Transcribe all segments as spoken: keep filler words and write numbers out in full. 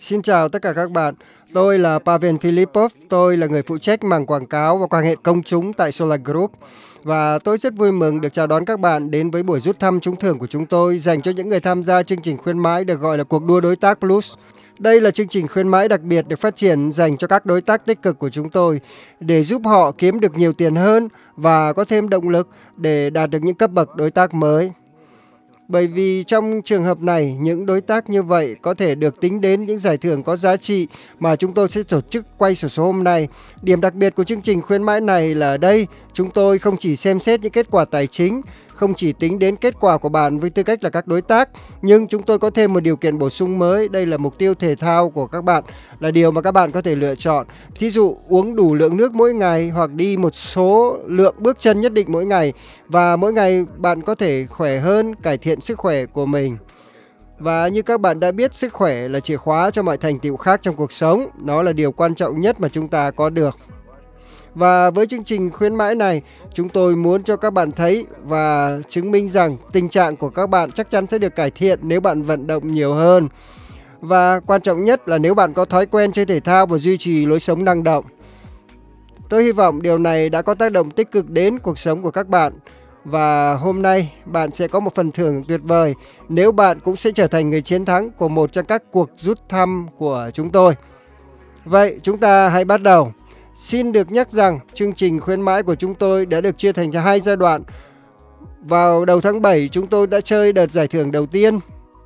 Xin chào tất cả các bạn. Tôi là Pavel Filipov. Tôi là người phụ trách mảng quảng cáo và quan hệ công chúng tại Solar Group. Và tôi rất vui mừng được chào đón các bạn đến với buổi rút thăm trúng thưởng của chúng tôi dành cho những người tham gia chương trình khuyến mãi được gọi là cuộc đua đối tác Plus. Đây là chương trình khuyến mãi đặc biệt được phát triển dành cho các đối tác tích cực của chúng tôi để giúp họ kiếm được nhiều tiền hơn và có thêm động lực để đạt được những cấp bậc đối tác mới. Bởi vì trong trường hợp này, những đối tác như vậy có thể được tính đến những giải thưởng có giá trị mà chúng tôi sẽ tổ chức quay sổ số hôm nay. Điểm đặc biệt của chương trình khuyến mãi này là ở đây, chúng tôi không chỉ xem xét những kết quả tài chính, không chỉ tính đến kết quả của bạn với tư cách là các đối tác, nhưng chúng tôi có thêm một điều kiện bổ sung mới. Đây là mục tiêu thể thao của các bạn, là điều mà các bạn có thể lựa chọn. Thí dụ uống đủ lượng nước mỗi ngày hoặc đi một số lượng bước chân nhất định mỗi ngày. Và mỗi ngày bạn có thể khỏe hơn, cải thiện sức khỏe của mình. Và như các bạn đã biết, sức khỏe là chìa khóa cho mọi thành tựu khác trong cuộc sống. Nó là điều quan trọng nhất mà chúng ta có được. Và với chương trình khuyến mãi này, chúng tôi muốn cho các bạn thấy và chứng minh rằng tình trạng của các bạn chắc chắn sẽ được cải thiện nếu bạn vận động nhiều hơn. Và quan trọng nhất là nếu bạn có thói quen chơi thể thao và duy trì lối sống năng động. Tôi hy vọng điều này đã có tác động tích cực đến cuộc sống của các bạn. Và hôm nay bạn sẽ có một phần thưởng tuyệt vời nếu bạn cũng sẽ trở thành người chiến thắng của một trong các cuộc rút thăm của chúng tôi. Vậy chúng ta hãy bắt đầu. Xin được nhắc rằng chương trình khuyến mãi của chúng tôi đã được chia thành hai giai đoạn. Vào đầu tháng bảy, chúng tôi đã chơi đợt giải thưởng đầu tiên.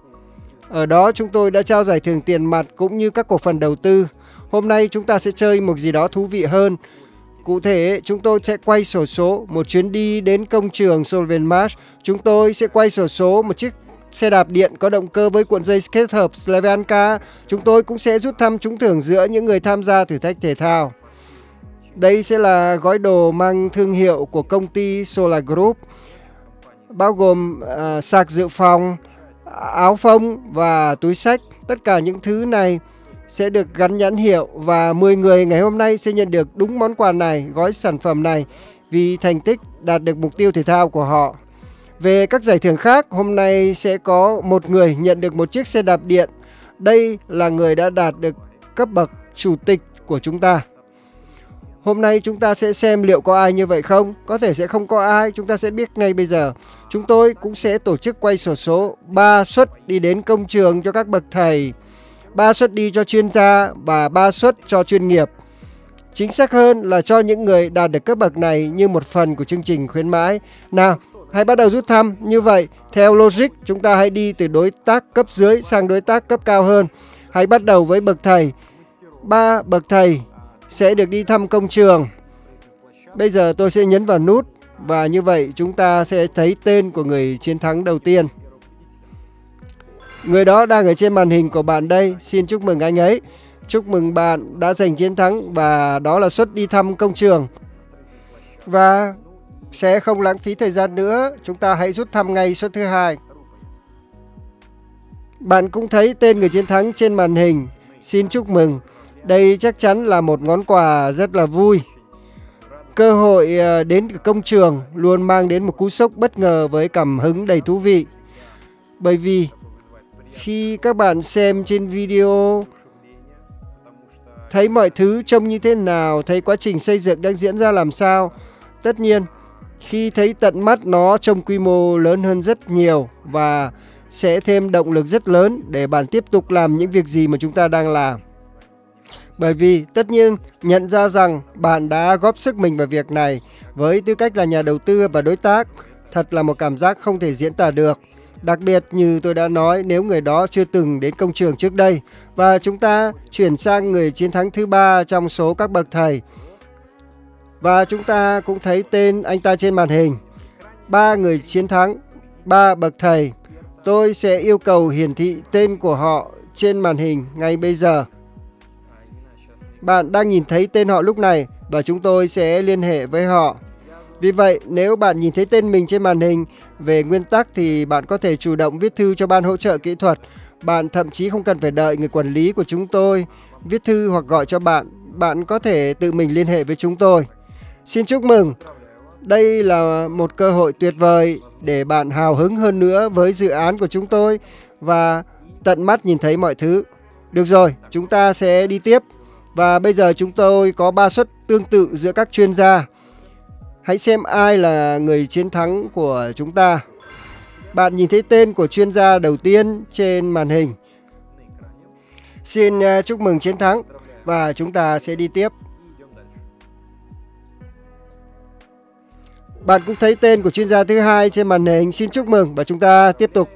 Ở đó chúng tôi đã trao giải thưởng tiền mặt cũng như các cổ phần đầu tư. Hôm nay chúng ta sẽ chơi một gì đó thú vị hơn. Cụ thể, chúng tôi sẽ quay sổ số một chuyến đi đến công trường Solvenmarsh. Chúng tôi sẽ quay sổ số một chiếc xe đạp điện có động cơ với cuộn dây kết hợp Slavianka. Chúng tôi cũng sẽ rút thăm trúng thưởng giữa những người tham gia thử thách thể thao. Đây sẽ là gói đồ mang thương hiệu của công ty Solar Group, bao gồm uh, sạc dự phòng, áo phông và túi xách. Tất cả những thứ này sẽ được gắn nhãn hiệu và mười người ngày hôm nay sẽ nhận được đúng món quà này, gói sản phẩm này vì thành tích đạt được mục tiêu thể thao của họ. Về các giải thưởng khác, hôm nay sẽ có một người nhận được một chiếc xe đạp điện. Đây là người đã đạt được cấp bậc chủ tịch của chúng ta. Hôm nay chúng ta sẽ xem liệu có ai như vậy không. Có thể sẽ không có ai, chúng ta sẽ biết ngay bây giờ. Chúng tôi cũng sẽ tổ chức quay sổ số ba suất đi đến công trường cho các bậc thầy, ba suất đi cho chuyên gia và ba suất cho chuyên nghiệp. Chính xác hơn là cho những người đạt được cấp bậc này như một phần của chương trình khuyến mãi. Nào, hãy bắt đầu rút thăm. Như vậy, theo logic, chúng ta hãy đi từ đối tác cấp dưới sang đối tác cấp cao hơn. Hãy bắt đầu với bậc thầy. Ba bậc thầy sẽ được đi thăm công trường. Bây giờ tôi sẽ nhấn vào nút và như vậy chúng ta sẽ thấy tên của người chiến thắng đầu tiên. Người đó đang ở trên màn hình của bạn đây. Xin chúc mừng anh ấy. Chúc mừng bạn đã giành chiến thắng và đó là suất đi thăm công trường. Và sẽ không lãng phí thời gian nữa, chúng ta hãy rút thăm ngay suất thứ hai. Bạn cũng thấy tên người chiến thắng trên màn hình. Xin chúc mừng. Đây chắc chắn là một món quà rất là vui. Cơ hội đến công trường luôn mang đến một cú sốc bất ngờ với cảm hứng đầy thú vị. Bởi vì khi các bạn xem trên video, thấy mọi thứ trông như thế nào, thấy quá trình xây dựng đang diễn ra làm sao, tất nhiên khi thấy tận mắt nó trông quy mô lớn hơn rất nhiều và sẽ thêm động lực rất lớn để bạn tiếp tục làm những việc gì mà chúng ta đang làm. Bởi vì tất nhiên nhận ra rằng bạn đã góp sức mình vào việc này với tư cách là nhà đầu tư và đối tác, thật là một cảm giác không thể diễn tả được. Đặc biệt như tôi đã nói, nếu người đó chưa từng đến công trường trước đây. Và chúng ta chuyển sang người chiến thắng thứ ba trong số các bậc thầy. Và chúng ta cũng thấy tên anh ta trên màn hình. Ba người chiến thắng, ba bậc thầy. Tôi sẽ yêu cầu hiển thị tên của họ trên màn hình ngay bây giờ. Bạn đang nhìn thấy tên họ lúc này và chúng tôi sẽ liên hệ với họ. Vì vậy, nếu bạn nhìn thấy tên mình trên màn hình, về nguyên tắc thì bạn có thể chủ động viết thư cho ban hỗ trợ kỹ thuật. Bạn thậm chí không cần phải đợi người quản lý của chúng tôi viết thư hoặc gọi cho bạn. Bạn có thể tự mình liên hệ với chúng tôi. Xin chúc mừng. Đây là một cơ hội tuyệt vời để bạn hào hứng hơn nữa với dự án của chúng tôi và tận mắt nhìn thấy mọi thứ. Được rồi, chúng ta sẽ đi tiếp. Và bây giờ chúng tôi có ba suất tương tự giữa các chuyên gia. Hãy xem ai là người chiến thắng của chúng ta. Bạn nhìn thấy tên của chuyên gia đầu tiên trên màn hình. Xin chúc mừng chiến thắng và chúng ta sẽ đi tiếp. Bạn cũng thấy tên của chuyên gia thứ hai trên màn hình. Xin chúc mừng và chúng ta tiếp tục.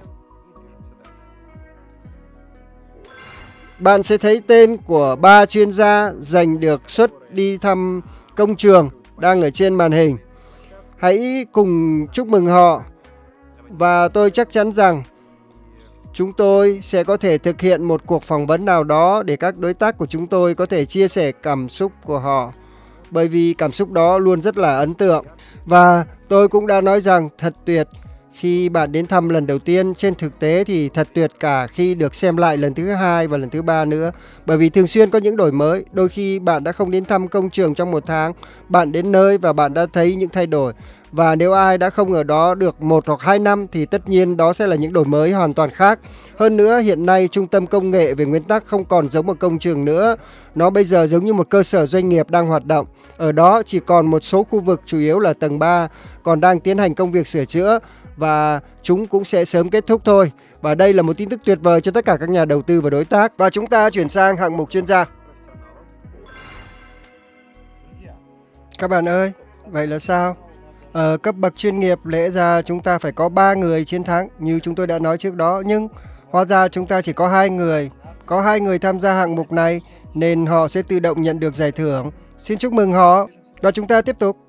Bạn sẽ thấy tên của ba chuyên gia giành được suất đi thăm công trường đang ở trên màn hình. Hãy cùng chúc mừng họ. Và tôi chắc chắn rằng chúng tôi sẽ có thể thực hiện một cuộc phỏng vấn nào đó để các đối tác của chúng tôi có thể chia sẻ cảm xúc của họ. Bởi vì cảm xúc đó luôn rất là ấn tượng. Và tôi cũng đã nói rằng thật tuyệt khi bạn đến thăm lần đầu tiên. Trên thực tế thì thật tuyệt cả khi được xem lại lần thứ hai và lần thứ ba nữa. Bởi vì thường xuyên có những đổi mới. Đôi khi bạn đã không đến thăm công trường trong một tháng. Bạn đến nơi và bạn đã thấy những thay đổi. Và nếu ai đã không ở đó được một hoặc hai năm thì tất nhiên đó sẽ là những đổi mới hoàn toàn khác. Hơn nữa hiện nay trung tâm công nghệ về nguyên tắc không còn giống một công trường nữa. Nó bây giờ giống như một cơ sở doanh nghiệp đang hoạt động. Ở đó chỉ còn một số khu vực chủ yếu là tầng ba còn đang tiến hành công việc sửa chữa và chúng cũng sẽ sớm kết thúc thôi. Và đây là một tin tức tuyệt vời cho tất cả các nhà đầu tư và đối tác. Và chúng ta chuyển sang hạng mục chuyên gia. Các bạn ơi, vậy là sao? Ở cấp bậc chuyên nghiệp lẽ ra chúng ta phải có ba người chiến thắng như chúng tôi đã nói trước đó, nhưng hóa ra chúng ta chỉ có hai người. Có hai người tham gia hạng mục này nên họ sẽ tự động nhận được giải thưởng. Xin chúc mừng họ. Và chúng ta tiếp tục.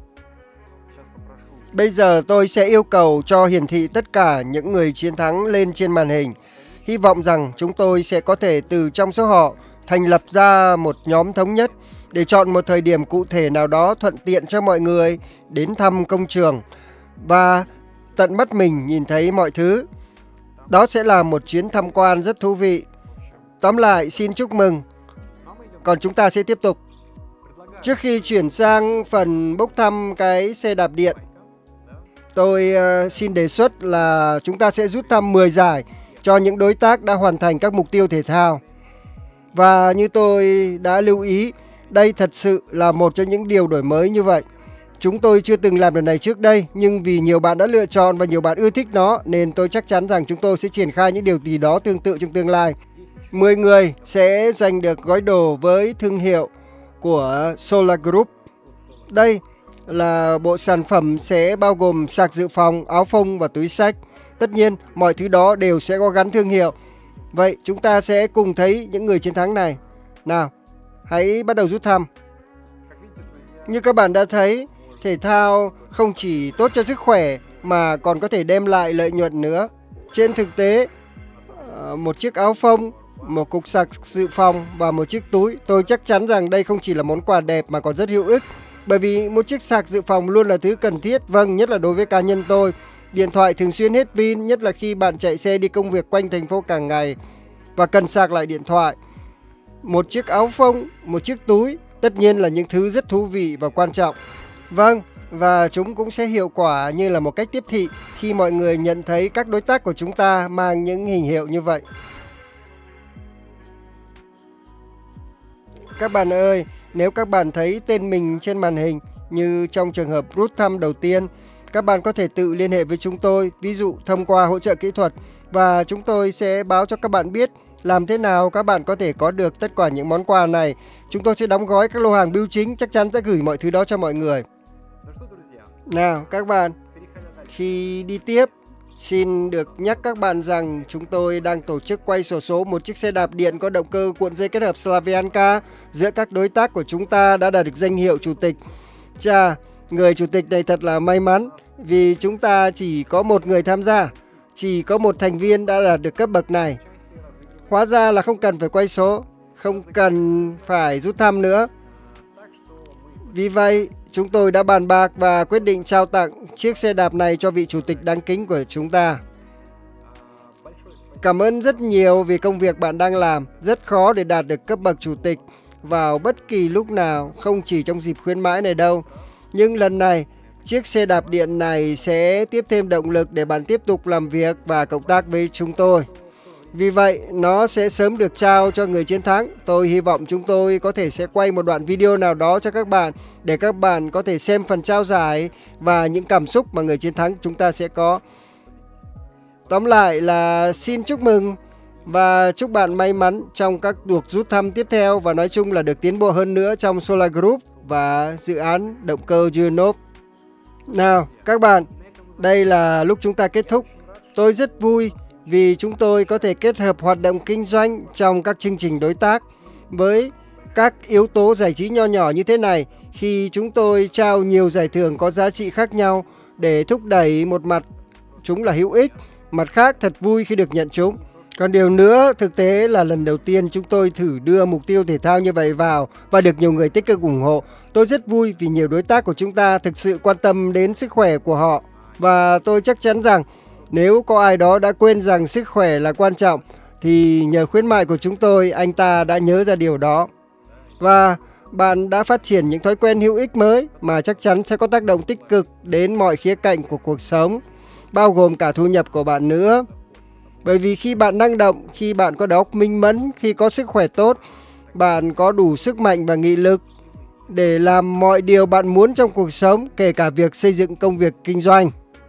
Bây giờ tôi sẽ yêu cầu cho hiển thị tất cả những người chiến thắng lên trên màn hình. Hy vọng rằng chúng tôi sẽ có thể từ trong số họ thành lập ra một nhóm thống nhất để chọn một thời điểm cụ thể nào đó thuận tiện cho mọi người đến thăm công trường và tận mắt mình nhìn thấy mọi thứ. Đó sẽ là một chuyến tham quan rất thú vị. Tóm lại, xin chúc mừng. Còn chúng ta sẽ tiếp tục. Trước khi chuyển sang phần bốc thăm cái xe đạp điện, tôi uh, xin đề xuất là chúng ta sẽ rút thăm mười giải cho những đối tác đã hoàn thành các mục tiêu thể thao. Và như tôi đã lưu ý, đây thật sự là một trong những điều đổi mới như vậy. Chúng tôi chưa từng làm điều này trước đây, nhưng vì nhiều bạn đã lựa chọn và nhiều bạn ưa thích nó, nên tôi chắc chắn rằng chúng tôi sẽ triển khai những điều gì đó tương tự trong tương lai. mười người sẽ giành được gói đồ với thương hiệu của Solar Group. Đây là bộ sản phẩm sẽ bao gồm sạc dự phòng, áo phông và túi xách. Tất nhiên, mọi thứ đó đều sẽ có gắn thương hiệu. Vậy chúng ta sẽ cùng thấy những người chiến thắng này. Nào, hãy bắt đầu rút thăm. Như các bạn đã thấy, thể thao không chỉ tốt cho sức khỏe mà còn có thể đem lại lợi nhuận nữa. Trên thực tế, một chiếc áo phông, một cục sạc dự phòng và một chiếc túi, tôi chắc chắn rằng đây không chỉ là món quà đẹp mà còn rất hữu ích. Bởi vì một chiếc sạc dự phòng luôn là thứ cần thiết, vâng, nhất là đối với cá nhân tôi. Điện thoại thường xuyên hết pin, nhất là khi bạn chạy xe đi công việc quanh thành phố cả ngày và cần sạc lại điện thoại. Một chiếc áo phông, một chiếc túi, tất nhiên là những thứ rất thú vị và quan trọng. Vâng, và chúng cũng sẽ hiệu quả như là một cách tiếp thị khi mọi người nhận thấy các đối tác của chúng ta mang những hình hiệu như vậy. Các bạn ơi, nếu các bạn thấy tên mình trên màn hình như trong trường hợp rút thăm đầu tiên, các bạn có thể tự liên hệ với chúng tôi, ví dụ thông qua hỗ trợ kỹ thuật, và chúng tôi sẽ báo cho các bạn biết làm thế nào các bạn có thể có được tất cả những món quà này. Chúng tôi sẽ đóng gói các lô hàng bưu chính, chắc chắn sẽ gửi mọi thứ đó cho mọi người. Nào các bạn, khi đi tiếp, xin được nhắc các bạn rằng chúng tôi đang tổ chức quay xổ số một chiếc xe đạp điện có động cơ cuộn dây kết hợp Slavyanka. Giữa các đối tác của chúng ta đã đạt được danh hiệu chủ tịch. Chà, người chủ tịch này thật là may mắn vì chúng ta chỉ có một người tham gia, chỉ có một thành viên đã đạt được cấp bậc này. Hóa ra là không cần phải quay số, không cần phải rút thăm nữa. Vì vậy, chúng tôi đã bàn bạc và quyết định trao tặng chiếc xe đạp này cho vị chủ tịch đáng kính của chúng ta. Cảm ơn rất nhiều vì công việc bạn đang làm. Rất khó để đạt được cấp bậc chủ tịch vào bất kỳ lúc nào, không chỉ trong dịp khuyến mãi này đâu. Nhưng lần này, chiếc xe đạp điện này sẽ tiếp thêm động lực để bạn tiếp tục làm việc và cộng tác với chúng tôi. Vì vậy, nó sẽ sớm được trao cho người chiến thắng. Tôi hy vọng chúng tôi có thể sẽ quay một đoạn video nào đó cho các bạn để các bạn có thể xem phần trao giải và những cảm xúc mà người chiến thắng chúng ta sẽ có. Tóm lại là xin chúc mừng và chúc bạn may mắn trong các cuộc rút thăm tiếp theo và nói chung là được tiến bộ hơn nữa trong Solar Group và dự án động cơ Yunos. Nào các bạn, đây là lúc chúng ta kết thúc. Tôi rất vui vì chúng tôi có thể kết hợp hoạt động kinh doanh trong các chương trình đối tác với các yếu tố giải trí nho nhỏ như thế này, khi chúng tôi trao nhiều giải thưởng có giá trị khác nhau để thúc đẩy một mặt chúng là hữu ích, mặt khác thật vui khi được nhận chúng. Còn điều nữa, thực tế là lần đầu tiên chúng tôi thử đưa mục tiêu thể thao như vậy vào và được nhiều người tích cực ủng hộ. Tôi rất vui vì nhiều đối tác của chúng ta thực sự quan tâm đến sức khỏe của họ. Và tôi chắc chắn rằng nếu có ai đó đã quên rằng sức khỏe là quan trọng thì nhờ khuyến mại của chúng tôi, anh ta đã nhớ ra điều đó. Và bạn đã phát triển những thói quen hữu ích mới mà chắc chắn sẽ có tác động tích cực đến mọi khía cạnh của cuộc sống, bao gồm cả thu nhập của bạn nữa. Bởi vì khi bạn năng động, khi bạn có đầu óc minh mẫn, khi có sức khỏe tốt, bạn có đủ sức mạnh và nghị lực để làm mọi điều bạn muốn trong cuộc sống, kể cả việc xây dựng công việc kinh doanh.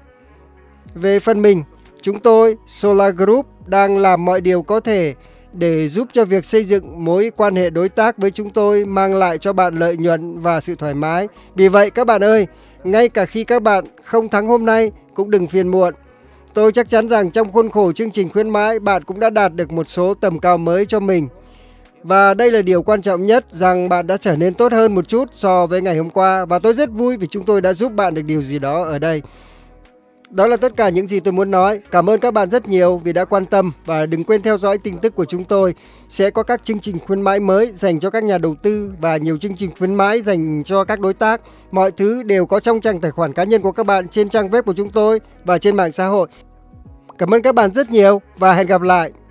Về phần mình, chúng tôi, Solar Group, đang làm mọi điều có thể để giúp cho việc xây dựng mối quan hệ đối tác với chúng tôi mang lại cho bạn lợi nhuận và sự thoải mái. Vì vậy các bạn ơi, ngay cả khi các bạn không thắng hôm nay cũng đừng phiền muộn. Tôi chắc chắn rằng trong khuôn khổ chương trình khuyến mãi, bạn cũng đã đạt được một số tầm cao mới cho mình. Và đây là điều quan trọng nhất, rằng bạn đã trở nên tốt hơn một chút so với ngày hôm qua. Và tôi rất vui vì chúng tôi đã giúp bạn được điều gì đó ở đây. Đó là tất cả những gì tôi muốn nói. Cảm ơn các bạn rất nhiều vì đã quan tâm. Và đừng quên theo dõi tin tức của chúng tôi. Sẽ có các chương trình khuyến mãi mới dành cho các nhà đầu tư và nhiều chương trình khuyến mãi dành cho các đối tác. Mọi thứ đều có trong trang tài khoản cá nhân của các bạn trên trang web của chúng tôi và trên mạng xã hội. Cảm ơn các bạn rất nhiều và hẹn gặp lại.